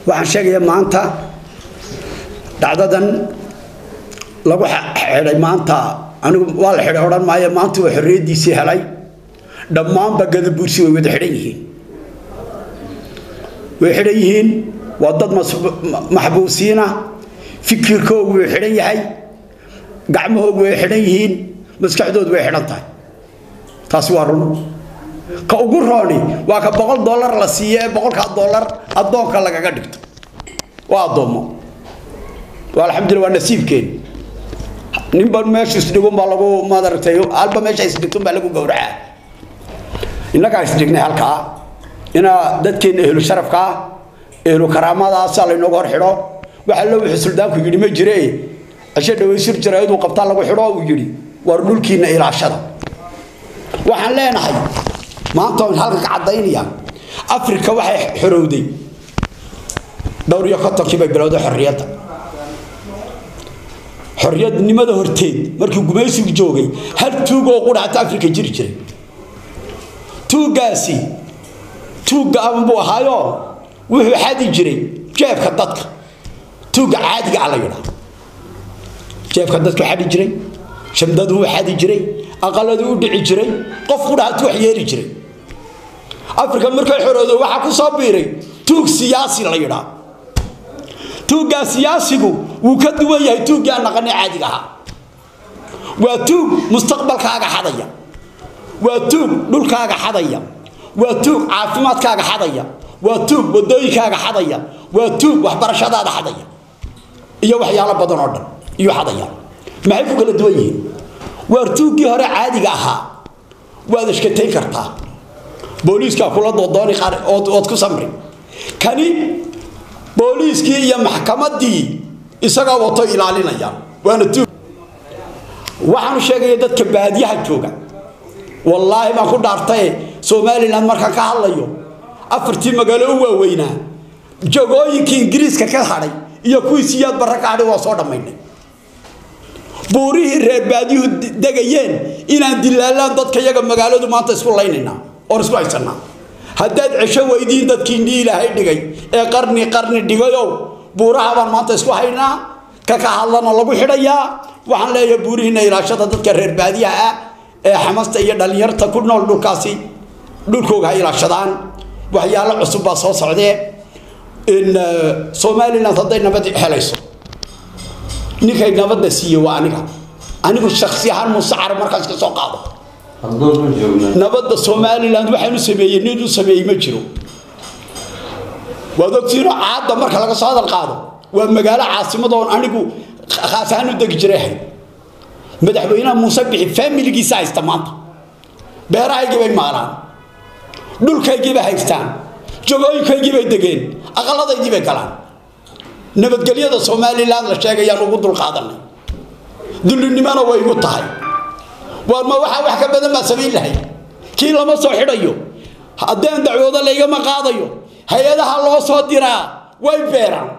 waxaan sheegayaa maanta dhacdadan lagu xidhay maanta anigu waa la xidhay oran maayo maanta waa xorriyadiisii helay dhammaanba gadabuursi way wada xidhan yihiin waa dad maxbuusiina fikirkoodu way xidhan yahay gacmahoodu way xidhan yihiin maskaxdoodu way xidhan tahay taasi waa run ka ugu rooni waa ka $100 la siiyay $100 adoonka lagaga dhigto waa adoomo waa alxamdulillah waa nasiibkeen nimba meesha isdhigo ma lagu maadartay alba meesha isdhigto ma lagu gowraca innaka isdhignay halka ina dadkeena ehlu sharafka ehlu karaamada asal inoo hor xidho waxa loo wixii suldaanku yiri ma jirey asha dhaweysir jiraayadu qabta lagu xidho uu yiri war dhulkiina ilaashada waxaan leenahay maanta halka ka cadaynaya Afrika waxay xorowday dhowr iyo 50 bay bilowday xorriyadnimada horteed markii gumaysigu joogay hal tuugo quraacta Afrika jiri jiray tuugaasi tuuga ambu ahaayo wuxuu xadi jiray jeebka dadka tuuga caadiga ah la yiraahdo jeebka dadka xadi jiray shamdadu xadi jiray aqaladu u dhici jiray qof quraacta wax yeeri jiray Afrika markay xorowday waxa ku soo biiray tuug siyaasi la yiraahdo tuuga siyaasigu wuu ka duwan yahay tuuga naqani caadiga ah waa tuug mustaqbalkaaga xadaya waa tuug dhulkaaga xadaya waa tuug caafimaadkaaga xadaya waa tuug wadooyinkaaga xadaya waa tuug waxbarashadaada xadaya iyo waxyaalo badan oo dhan iyo xadaya maxay ku kala duwan yihiin waa tuugii hore caadiga ahaa waad iskateen kartaa booliiska kula doodoni qaar oo ku samri kani booliiskii iyo maxkamadii isaga wato ilaalinaya waana tuug waxaan sheegay dadka baadiyaha jooga wallahi ma ku dhaartay Soomaaliland marka ka hadlayo afartii magaalo u waaweynaa jogooyinkii Ingiriiska ka haray iyo kuwii siyaad barakaade waa soo dhameynay buurihii reer baadiyuhu degayeen inaan dilaalaan dadka iyaga magaaladu maanta isku laynayna oo isku haysanaa haddaad cisho weydiin dadkii Ilaahay dhigay ee qarni dhigayo buuraha baan maanta isku haynaa ka hadlana lagu xidhayaa waxaan leeyahay buurihiina ilaashada dadka reer baadiyaha ee xamasta iyo dhalinyarta ku nool dhulkaasi dhulkooga ilaashadaan waxyaalo cusub baa soo socdee in Soomaaliland haday nabad helayso ninkay nabadda siiyo waa anigu shakhsi ahaan musaar markaas ka soo qaado nabadda Soomaaliland waxaanu sameeyay nidu sameeyay ma jiro wadogtiino caada marka laga soo hadal qaado waa magaalo caasimad oo anigu khaasan u deg jiray madaxweynaha Muuse Bixi family-giisa haysta maanta beerahaygii bay maalaan dhulkaygii bay haystaan jogooyinkaygii bay degeen aqaladaydii bay galaan nabadgelyada Soomaaliland la sheegayaan ugu dul qaadanay dulinimana way ugu tahay war ma waxa wax ka badan ma sameyn lahay kii lama soo xidhayo haddaan dacwada la iga ma qaadayo hay'adaha loo soo diraa way beeraan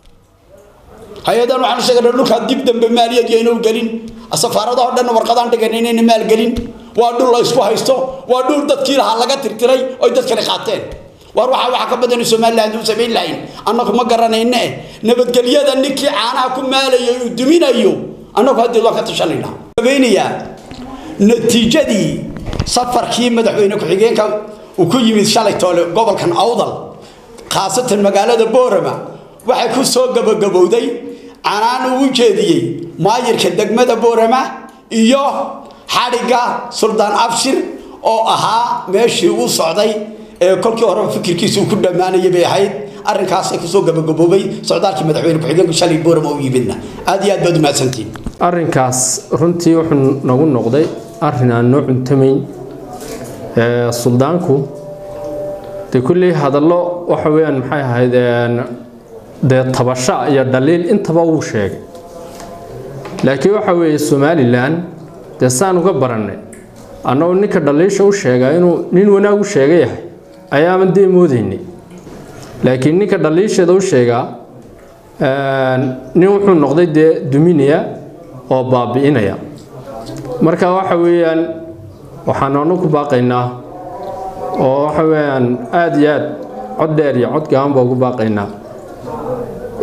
hay'adan waxaan sheegay dhulka dib dambe maaliyad inuu galin safaaradaha dhan warqadaan dhigan inay maal galin waa dhul la isku haysto waa dhul dadkii laga tirtiray oo dad kale qaateen war waxa ka badan Soomaaliland uu sameyn lahayn annagu ma garanayna nabadgelyada ninkii caanaha ku maalayo uu duminayo annagu hadii loo ka tashanayna beenaya natiijadii safarkii madaxweyne ku xigeenka uu ku yimid shalay toole gobolkan Awdal khaasatan magaalada Boorama waxay ku soo gabagabowday canaan uu jeediyay maayirka degmada Boorama iyo xariga Suldaan Abshir oo ahaa meeshii uu socday ee kolkii hore fikirkiisu ku dhamaanayay bay ahayd arrinkaas ay ku soo gabagaboobay socdaalkii madaxweyne ku xigeenka shalay Boorama uu yimidna aad iyo aad baad u mahadsantiin arrinkaas runtii wuxuu nagu noqday arrin aan noo cuntamayn suldaanku de kulli hadallo waxa weeyaan maxay ahayd de tabasha iyo dhaliil intaba uu sheegay laakiin waxa weeye Soomaaliland de saan uga baranay anoo ninka dhaliisha u sheegay inuu nin wanaag u sheegay yahay ayaan deemoodinay laakiin ninka dhaliishada u sheega nin wuxuu noqday de duminaya oo baabi'inaya marka waxa weeyaan waxaan aanu ku baaqaynaa oo waxa weeyaan aad iyo aad cod dheer iyo cod gaaban baa ugu baaqaynaa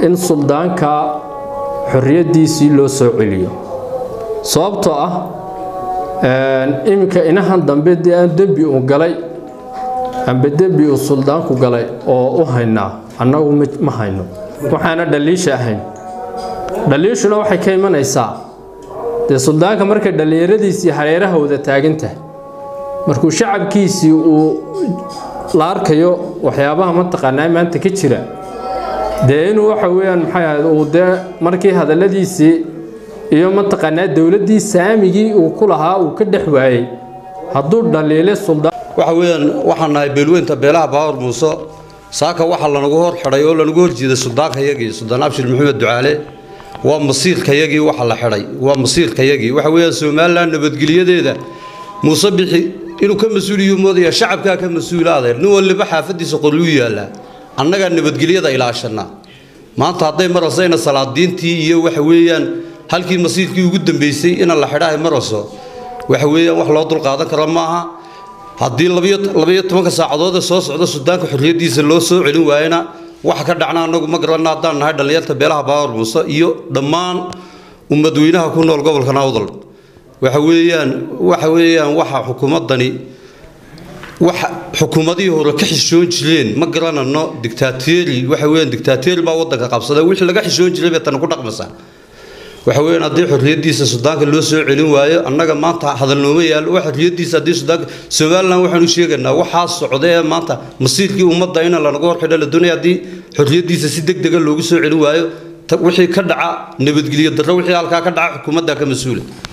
in suldaanka xorriyadiisii loo soo celiyo sababtoo ah iminka inahan dambe dee aan dembi u galay amba dembi uu suldaanku galay oo u haynaa annagu ma hayno waxaana dhaliisha ahayn dhaliishuna waxay ka imanaysaa dee suldaanka markay dhallinyaradiisii hareeraha wada taagantahay markuu shacabkiisii uu la arkayo waxyaabaha mataqaanaa maanta ka jira dee inuu waxa weeyaan maxay ahayd uu dee markii hadalladiisii iyo mataqaanaa dowladdii saamigii uu ku lahaa uu ka dhex waayey hadduu dhaliile suldaan waxa weeyaan waxaan nahay beelweynta beelaha baawar muuse saaka waxa lanagu hor xidhay oo lanagu hor jeeday suldaankaygii suldaan abshir maxamed ducaale waa masiirkayagii waxa la xidhay waa masiirkayagii waxa weeyaan Soomaaliland nabadgeliyadeeda muuse bixi inuu ka mas'uuliyo moodaya shacabka ka mas'uulaadeen nin walba xaafadiisa qoluu yaala annaga nabadgelyada ilaashana maanta haday marasayna salaadiintii iyo waxa weeyaan halkii masiirkii ugu dambeysay in la xidhay maraso waxa weeyaan wax loo dul qaadan karo maaha haddii 12 saacadood soo socdo suudaanka xorriyadiisa loo soo celin waayna waxa ka dhacna anagu ma garanaa hadaan nahay dhalinyarta beelaha baawar muuse iyo dhammaan ummadweynaha ku nool gobolka Nawdal waxa weeyaan waxa xukuumadani waxa xukuumadii hore ka xishoon jireen ma garanano dictatori waxa weeyaan dictatori baa wadanka qabsaday wixii laga xishoon jiray tan ku dhaqmaysa waxa weeyaan hadii xorriyadiisa suudaanka loo soo celin waayo annaga maanta hadalnooma yaal waxa xorriyadiisa hadii suudaanka Soomaaliland waxaan u sheegaynaa waxa socday maanta masiirkii ummadda in la naga hor xidho la doonayo hadii xorriyadiisa si degdeg ah loogu soo celin waayo wixii ka dhaca nabadgelyo darro wixii halka ka dhaca xukuumadda ka mas'uul